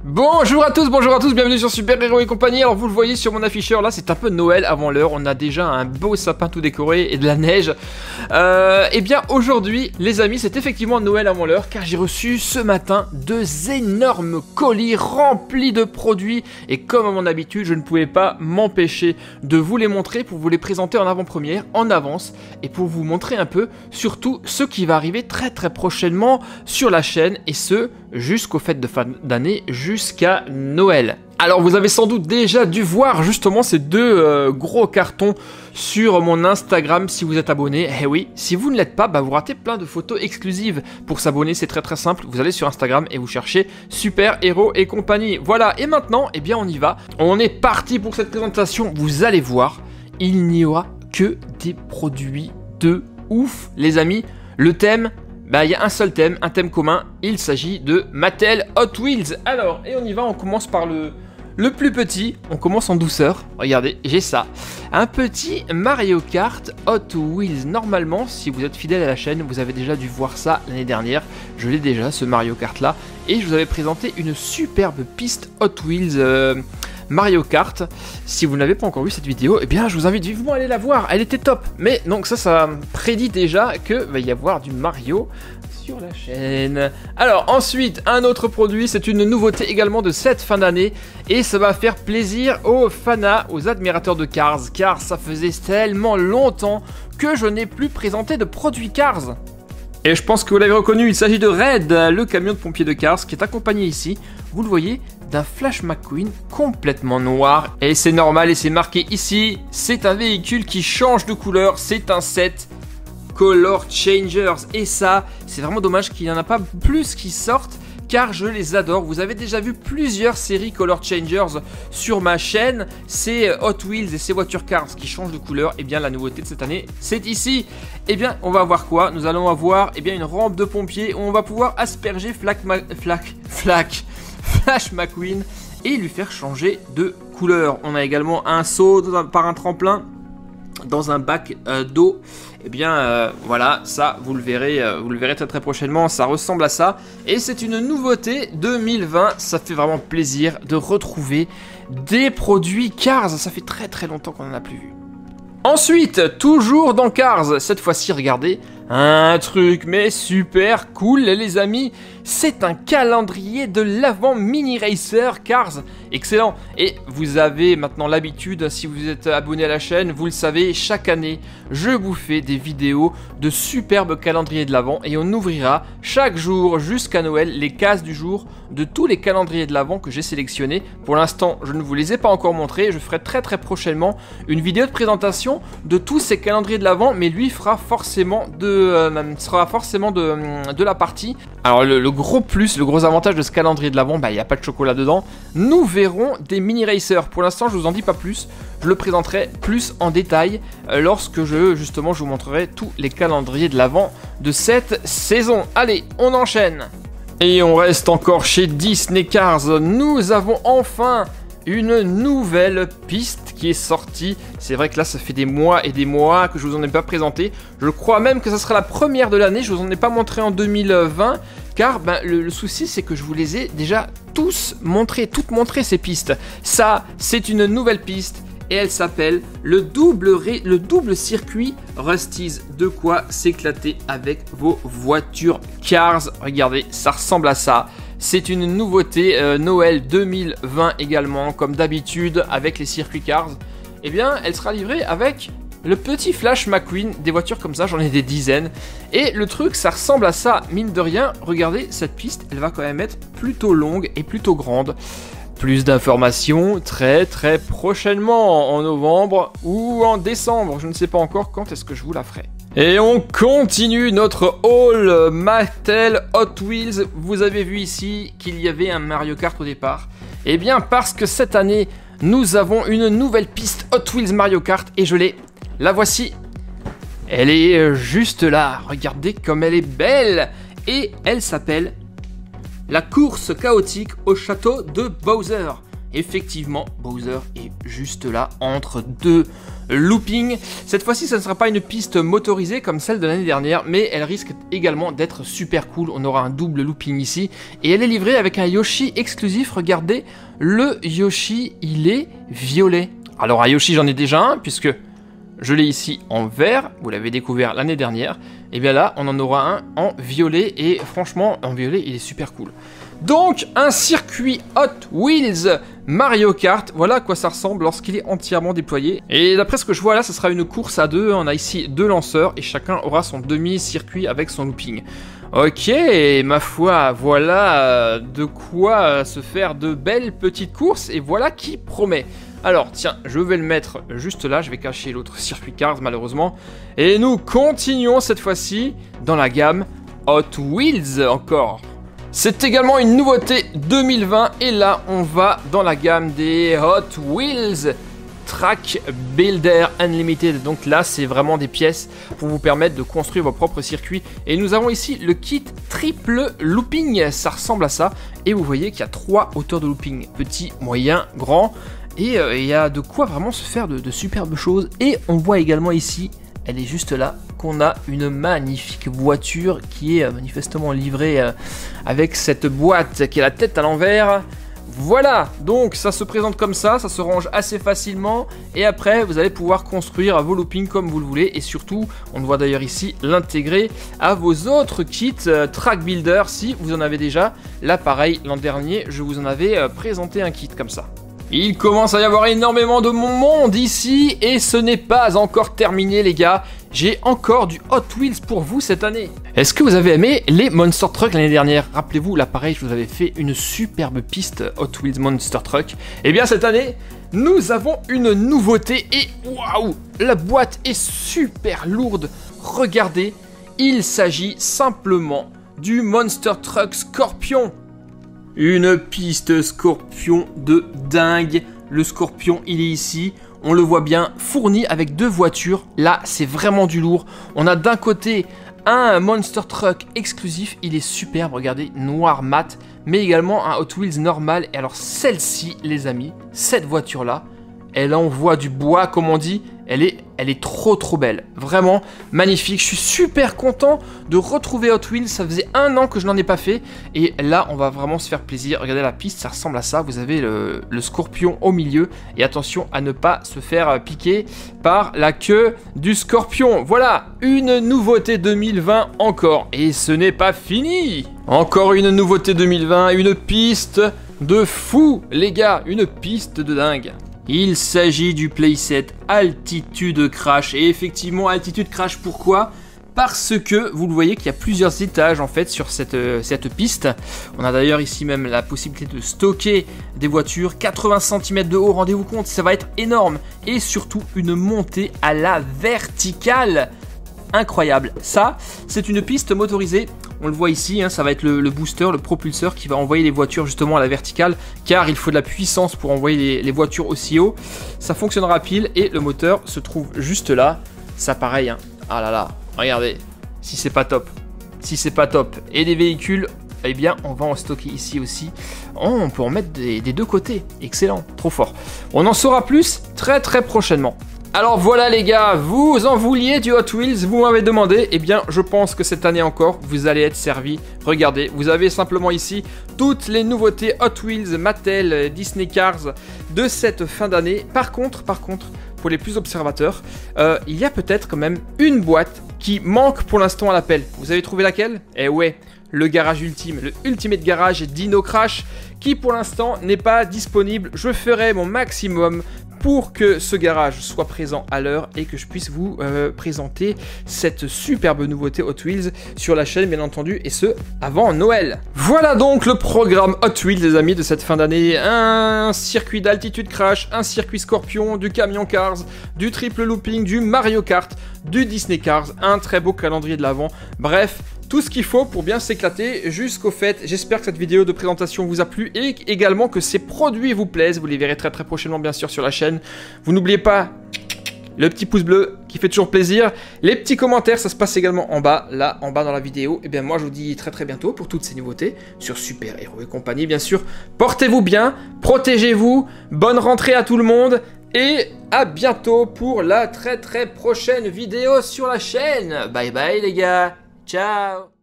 Bonjour à tous, bienvenue sur Super Héros et compagnie. Alors vous le voyez sur mon afficheur, là c'est un peu Noël avant l'heure. On a déjà un beau sapin tout décoré et de la neige. Et bien aujourd'hui les amis, c'est effectivement Noël avant l'heure, car j'ai reçu ce matin 2 énormes colis remplis de produits. Et comme à mon habitude, je ne pouvais pas m'empêcher de vous les montrer pour vous les présenter en avant-première, en avance, et pour vous montrer un peu surtout ce qui va arriver très prochainement sur la chaîne, et ce jusqu'aux fêtes de fin d'année, jusqu'à Noël. Alors vous avez sans doute déjà dû voir justement ces 2 gros cartons sur mon Instagram si vous êtes abonné. Eh oui, si vous ne l'êtes pas, vous ratez plein de photos exclusives. Pour s'abonner, c'est très simple, vous allez sur Instagram et vous cherchez Super Héros et compagnie. Voilà, et maintenant, eh bien on y va. On est parti pour cette présentation. Vous allez voir, il n'y aura que des produits de ouf, les amis. Le thème, il y a un seul thème, un thème commun, il s'agit de Mattel Hot Wheels. Alors, et on y va, on commence par le plus petit, on commence en douceur. Regardez, j'ai ça, un petit Mario Kart Hot Wheels. Normalement, si vous êtes fidèle à la chaîne, vous avez déjà dû voir ça l'année dernière. Je l'ai déjà, ce Mario Kart là, et je vous avais présenté une superbe piste Hot Wheels Mario Kart. Si vous n'avez pas encore vu cette vidéo, eh bien je vous invite vivement à aller la voir, elle était top. Mais donc ça prédit déjà que va y avoir du Mario sur la chaîne. Alors ensuite, un autre produit, c'est une nouveauté également de cette fin d'année, et ça va faire plaisir aux fanas, aux admirateurs de Cars, car ça faisait tellement longtemps que je n'ai plus présenté de produits Cars. Et je pense que vous l'avez reconnu, il s'agit de Red, le camion de pompiers de Cars, qui est accompagné ici, vous le voyez, d'un Flash McQueen complètement noir. Et c'est normal, et c'est marqué ici, c'est un véhicule qui change de couleur, c'est un set Color Changers. Et ça, c'est vraiment dommage qu'il n'y en a pas plus qui sortent, car je les adore. Vous avez déjà vu plusieurs séries Color Changers sur ma chaîne. C'est Hot Wheels et ces voitures Cars qui changent de couleur. Et bien la nouveauté de cette année, c'est ici. Et bien on va avoir quoi? Nous allons avoir une rampe de pompier où on va pouvoir asperger Flash McQueen et lui faire changer de couleur. On a également un saut par un tremplin dans un bac d'eau. Et bien voilà, ça vous le verrez très prochainement, ça ressemble à ça. Et c'est une nouveauté 2020, ça fait vraiment plaisir de retrouver des produits Cars, ça fait très longtemps qu'on n'en a plus vu. Ensuite, toujours dans Cars, cette fois-ci, regardez, un truc mais super cool les amis, c'est un calendrier de l'Avent Mini Racer Cars, excellent. Et vous avez maintenant l'habitude, si vous êtes abonné à la chaîne, vous le savez, chaque année, je vous fais des vidéos de superbes calendriers de l'Avent, et on ouvrira chaque jour jusqu'à Noël les cases du jour de tous les calendriers de l'Avent que j'ai sélectionnés. Pour l'instant, je ne vous les ai pas encore montrés, je ferai très prochainement une vidéo de présentation de tous ces calendriers de l'Avent, mais lui fera forcément de la partie. Alors le gros plus, le gros avantage de ce calendrier de l'Avent, il n'y a pas de chocolat dedans. Nous verrons des mini racers. Pour l'instant, je vous en dis pas plus. Je le présenterai plus en détail lorsque je vous montrerai tous les calendriers de l'Avent de cette saison. Allez, on enchaîne. Et on reste encore chez Disney Cars. Nous avons enfin une nouvelle piste qui est sortie. C'est vrai que là ça fait des mois et des mois que je vous en ai pas présenté. Je crois même que ça sera la première de l'année. Je vous en ai pas montré en 2020, car le souci c'est que je vous les ai déjà toutes montrées ces pistes. Ça, c'est une nouvelle piste et elle s'appelle le double circuit Rusty's. De quoi s'éclater avec vos voitures Cars. Regardez, ça ressemble à ça. C'est une nouveauté Noël 2020 également, comme d'habitude avec les circuits Cars. Eh bien, elle sera livrée avec le petit Flash McQueen, des voitures comme ça, j'en ai des dizaines. Et le truc, ça ressemble à ça, mine de rien. Regardez, cette piste, elle va quand même être plutôt longue et plutôt grande. Plus d'informations très prochainement, en novembre ou en décembre. Je ne sais pas encore quand est-ce que je vous la ferai. Et on continue notre haul Mattel Hot Wheels. Vous avez vu ici qu'il y avait un Mario Kart au départ. Eh bien parce que cette année, nous avons une nouvelle piste Hot Wheels Mario Kart et je l'ai. La voici. Elle est juste là. Regardez comme elle est belle. Et elle s'appelle la course chaotique au château de Bowser. effectivement, Bowser est juste là, entre deux loopings. Cette fois-ci, ça ne sera pas une piste motorisée comme celle de l'année dernière, mais elle risque également d'être super cool. On aura un double looping ici, et elle est livrée avec un Yoshi exclusif. Regardez, le Yoshi, il est violet. Alors un Yoshi, j'en ai déjà un, puisque je l'ai ici en vert, vous l'avez découvert l'année dernière. Et bien là, on en aura un en violet, et franchement, en violet, il est super cool. Donc, un circuit Hot Wheels Mario Kart, voilà à quoi ça ressemble lorsqu'il est entièrement déployé. Et d'après ce que je vois là, ça sera une course à deux. On a ici deux lanceurs et chacun aura son demi-circuit avec son looping. Ok, ma foi, voilà de quoi se faire de belles petites courses, et voilà qui promet. Alors, tiens, je vais le mettre juste là, je vais cacher l'autre circuit Cars malheureusement. Et nous continuons cette fois-ci dans la gamme Hot Wheels encore. C'est également une nouveauté 2020, et là on va dans la gamme des Hot Wheels Track Builder Unlimited. Donc là c'est vraiment des pièces pour vous permettre de construire vos propres circuits. Et nous avons ici le kit triple looping, ça ressemble à ça. Et vous voyez qu'il y a 3 hauteurs de looping, petit, moyen, grand. Et il y a de quoi vraiment se faire de superbes choses. Et on voit également ici, elle est juste là, qu'on a une magnifique voiture qui est manifestement livrée avec cette boîte qui a la tête à l'envers. Voilà, donc ça se présente comme ça se range assez facilement, et après vous allez pouvoir construire vos loopings comme vous le voulez, et surtout, on le voit d'ailleurs ici, l'intégrer à vos autres kits Track Builder si vous en avez déjà. Là pareil, l'an dernier, je vous en avais présenté un kit comme ça. Il commence à y avoir énormément de monde ici, et ce n'est pas encore terminé les gars. J'ai encore du Hot Wheels pour vous cette année. Est-ce que vous avez aimé les Monster Truck l'année dernière? Rappelez-vous, là pareil, je vous avais fait une superbe piste Hot Wheels Monster Truck. Et bien cette année, nous avons une nouveauté, et waouh, la boîte est super lourde. Regardez, il s'agit simplement du Monster Truck Scorpion. Une piste Scorpion de dingue. Le Scorpion, il est ici. On le voit bien, fourni avec 2 voitures. Là, c'est vraiment du lourd. On a d'un côté un Monster Truck exclusif. Il est superbe, regardez, noir mat. Mais également un Hot Wheels normal. Et alors, celle-ci, les amis, cette voiture-là, elle envoie du bois, comme on dit. Elle est trop belle, vraiment magnifique. Je suis super content de retrouver Hot Wheels, ça faisait 1 an que je n'en ai pas fait, et là on va vraiment se faire plaisir. Regardez la piste, ça ressemble à ça, vous avez le scorpion au milieu, et attention à ne pas se faire piquer par la queue du scorpion. Voilà, une nouveauté 2020 encore, et ce n'est pas fini. Encore une nouveauté 2020, une piste de fou les gars, une piste de dingue. Il s'agit du playset Altitude Crash, et effectivement Altitude Crash, pourquoi? Parce que vous le voyez qu'il y a plusieurs étages en fait sur cette piste. On a d'ailleurs ici même la possibilité de stocker des voitures, 80 cm de haut, rendez-vous compte, ça va être énorme, et surtout une montée à la verticale incroyable. Ça, c'est une piste motorisée. On le voit ici, hein, ça va être le booster, le propulseur qui va envoyer les voitures justement à la verticale, car il faut de la puissance pour envoyer les voitures aussi haut. Ça fonctionnera pile, et le moteur se trouve juste là. Ça pareil, hein. Ah là là, regardez, si c'est pas top. Si c'est pas top. Et des véhicules, eh bien on va en stocker ici aussi. Oh, on peut en mettre des 2 côtés. Excellent, trop fort. On en saura plus très prochainement. Alors voilà les gars, vous en vouliez du Hot Wheels, vous m'avez demandé, eh bien je pense que cette année encore, vous allez être servi. Regardez, vous avez simplement ici toutes les nouveautés Hot Wheels, Mattel, Disney Cars de cette fin d'année. Par contre, pour les plus observateurs, il y a peut-être quand même une boîte qui manque pour l'instant à l'appel. Vous avez trouvé laquelle? Eh ouais, le garage ultime, le Ultimate Garage Dino Crash, qui pour l'instant n'est pas disponible. Je ferai mon maximum pour que ce garage soit présent à l'heure et que je puisse vous présenter cette superbe nouveauté Hot Wheels sur la chaîne, bien entendu, et ce, avant Noël. Voilà donc le programme Hot Wheels, les amis, de cette fin d'année. Un circuit d'Altitude Crash, un circuit Scorpion, du Camion Cars, du triple looping, du Mario Kart, du Disney Cars, un très beau calendrier de l'Avent. Bref, tout ce qu'il faut pour bien s'éclater jusqu'au fait. J'espère que cette vidéo de présentation vous a plu, et également que ces produits vous plaisent. Vous les verrez très prochainement bien sûr sur la chaîne. Vous n'oubliez pas le petit pouce bleu qui fait toujours plaisir, les petits commentaires, ça se passe également en bas, là, en bas dans la vidéo. Et bien moi je vous dis très très bientôt pour toutes ces nouveautés sur Super Héros et compagnie, bien sûr. Portez-vous bien, protégez-vous, bonne rentrée à tout le monde, et à bientôt pour la très très prochaine vidéo sur la chaîne. Bye bye les gars, ciao.